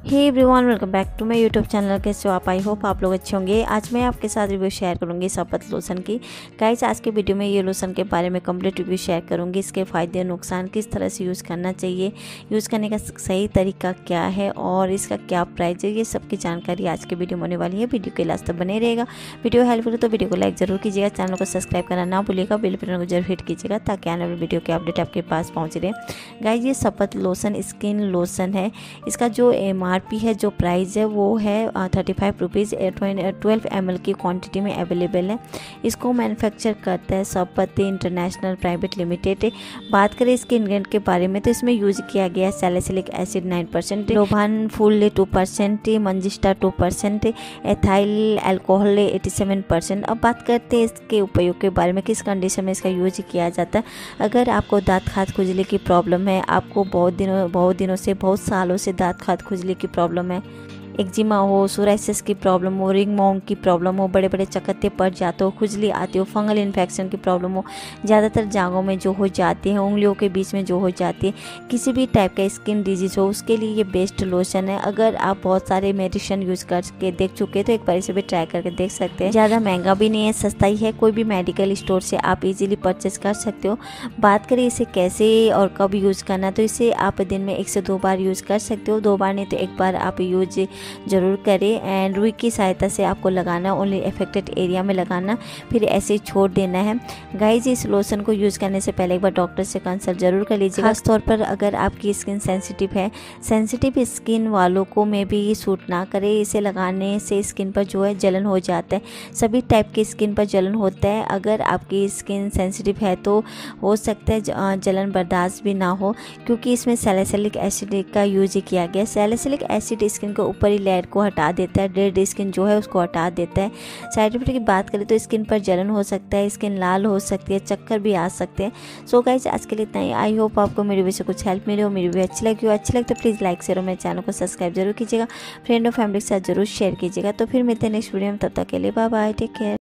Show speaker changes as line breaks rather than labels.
Hey everyone, welcome back to my YouTube channel. कैसे हो आप? आई होप आप लोग अच्छे होंगे। आज मैं आपके साथ रिव्यू शेयर करूंगी शपथ लोशन की। गाइस, आज के वीडियो में ये लोशन के बारे में कंप्लीट रिव्यू शेयर करूंगी। इसके फ़ायदे नुकसान, किस तरह से यूज़ करना चाहिए, यूज़ करने का सही तरीका क्या है और इसका क्या प्राइस है, ये सब की जानकारी आज के वीडियो में होने वाली है। वीडियो के लास्ट तक बने रहेगा। वीडियो हेल्पफुल तो वीडियो को लाइक जरूर कीजिएगा, चैनल को सब्सक्राइब करना ना भूलिएगा, बेल बटन को जरूर हिट कीजिएगा ताकि आने वाली वीडियो के अपडेट आपके पास पहुँच रहे। गाइस, ये शपथ लोशन स्किन लोशन है। इसका जो MRP है, जो प्राइस है वो है 35 रुपीज़। 12 ml की क्वांटिटी में अवेलेबल है। इसको मैन्युफैक्चर करता है शपथ इंटरनेशनल प्राइवेट लिमिटेड। बात करें इसके इंग्रेडिएंट के बारे में तो इसमें यूज किया गया है सैलिसिलिक एसिड 9%, लोभान फुल 2%, मंजिस्टा 2%, एथाइल अल्कोहल 87%। अब बात करते हैं इसके उपयोग के बारे में, किस कंडीशन में इसका यूज किया जाता है। अगर आपको दांत खाद खुजली की प्रॉब्लम है, आपको बहुत दिनों से, बहुत सालों से दांत खाद खुजली की प्रॉब्लम है, एक्जिमा हो, सोराइसिस की प्रॉब्लम हो, रिंग माउंट की प्रॉब्लम हो, बड़े बड़े चकत्ते पड़ जाते हो, खुजली आती हो, फंगल इन्फेक्शन की प्रॉब्लम हो, ज़्यादातर जांघों में जो हो जाती है, उंगलियों के बीच में जो हो जाती है, किसी भी टाइप का स्किन डिजीज़ हो, उसके लिए ये बेस्ट लोशन है। अगर आप बहुत सारे मेडिसिन यूज़ करके देख चुके हैं तो एक बार इसे भी ट्राई करके देख सकते हैं। ज़्यादा महंगा भी नहीं है, सस्ता ही है। कोई भी मेडिकल स्टोर से आप इजीली परचेज कर सकते हो। बात करें इसे कैसे और कब यूज़ करना, तो इसे आप दिन में 1 से 2 बार यूज़ कर सकते हो। 2 बार नहीं तो 1 बार आप यूज ज़रूर करें। एंड रुई की सहायता से आपको लगाना, ओनली अफेक्टेड एरिया में लगाना, फिर ऐसे ही छोड़ देना है। गाइस, इस लोशन को यूज़ करने से पहले एक बार डॉक्टर से कंसल्ट जरूर कर लीजिएगा। खास तौर पर अगर आपकी स्किन सेंसिटिव है, सेंसिटिव स्किन वालों को में भी ये सूट ना करे। इसे लगाने से स्किन पर जो है जलन हो जाता है। सभी टाइप की स्किन पर जलन होता है। अगर आपकी स्किन सेंसिटिव है तो हो सकता है जलन बर्दाश्त भी ना हो, क्योंकि इसमें सैलिसिलिक एसिड का यूज किया गया। सैलिसिलिक एसिड स्किन के ऊपरी लेयर को हटा देता है, डेड स्किन जो है उसको हटा देता है। साइड इफेक्ट की बात करें तो स्किन पर जलन हो सकता है, स्किन लाल हो सकती है, चक्कर भी आ सकते हैं। सो गाइस, आज के लिए इतना ही। आई होप आपको मेरी वीडियो से कुछ हेल्प मिले हो, मेरी वीडियो अच्छी लगी हो। अच्छी लगे तो प्लीज़ लाइक शेयर और मेरे चैनल को सब्सक्राइब जरूर कीजिएगा। फ्रेंड और फैमिली के साथ जरूर शेयर कीजिएगा। तो फिर मिलते हैं नेक्स्ट वीडियो में, तब तक के लिए बाय बाय, टेक केयर।